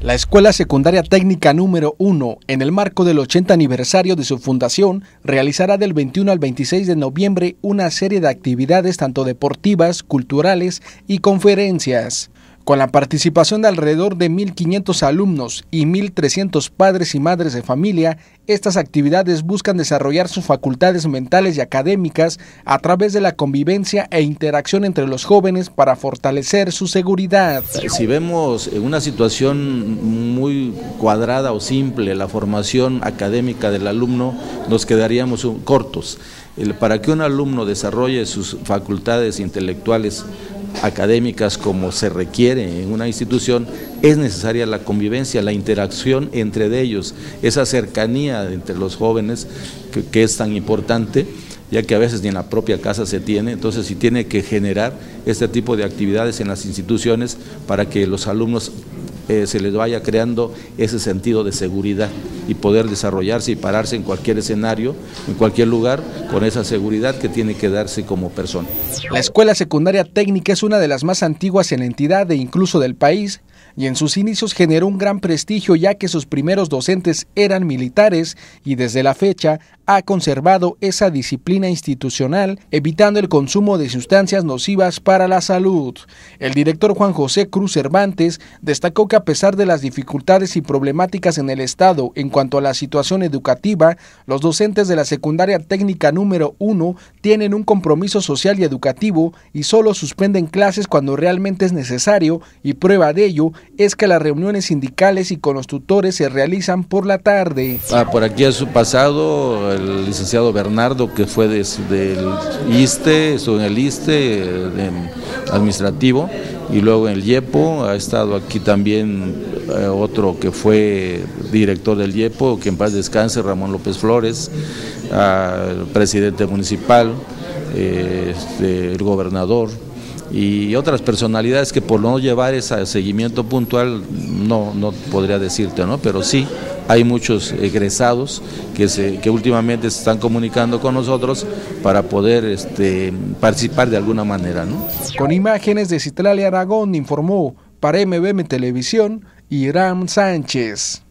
La Escuela Secundaria Técnica número 1, en el marco del 80 aniversario de su fundación, realizará del 21 al 26 de noviembre una serie de actividades tanto deportivas, culturales y conferencias. Con la participación de alrededor de 1.500 alumnos y 1.300 padres y madres de familia, estas actividades buscan desarrollar sus facultades mentales y académicas a través de la convivencia e interacción entre los jóvenes para fortalecer su seguridad. Si vemos una situación muy cuadrada o simple, la formación académica del alumno, nos quedaríamos cortos. Para que un alumno desarrolle sus facultades intelectuales académicas como se requiere en una institución, es necesaria la convivencia, la interacción entre ellos, esa cercanía entre los jóvenes que es tan importante, ya que a veces ni en la propia casa se tiene. Entonces sí tiene que generar este tipo de actividades en las instituciones para que los alumnos se les vaya creando ese sentido de seguridad y poder desarrollarse y pararse en cualquier escenario, en cualquier lugar, con esa seguridad que tiene que darse como persona. La Escuela Secundaria Técnica es una de las más antiguas en la entidad e incluso del país, y en sus inicios generó un gran prestigio ya que sus primeros docentes eran militares y desde la fecha ha conservado esa disciplina institucional, evitando el consumo de sustancias nocivas para la salud. El director Juan José Cruz Cervantes destacó que a pesar de las dificultades y problemáticas en el Estado en cuanto a la situación educativa, los docentes de la Secundaria Técnica número 1 tienen un compromiso social y educativo y solo suspenden clases cuando realmente es necesario, y prueba de ello es que las reuniones sindicales y con los tutores se realizan por la tarde. Por aquí ha pasado el licenciado Bernardo, que fue del ISSSTE, estuvo en el ISSSTE administrativo, y luego en el IEPO ha estado aquí también otro que fue director del IEPO, que en paz descanse, Ramón López Flores, el presidente municipal, el gobernador y otras personalidades que por no llevar ese seguimiento puntual no podría decirte, ¿no? Pero sí hay muchos egresados que últimamente se están comunicando con nosotros para poder participar de alguna manera, ¿no? Con imágenes de Citlali Aragón informó para MBM Televisión Irán Sánchez.